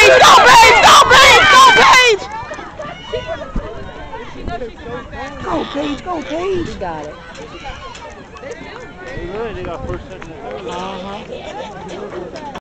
Paige! Go, Paige! Go, Paige! Go, Paige! Go, Paige! Go, Paige! You got it. They got first, second, and third.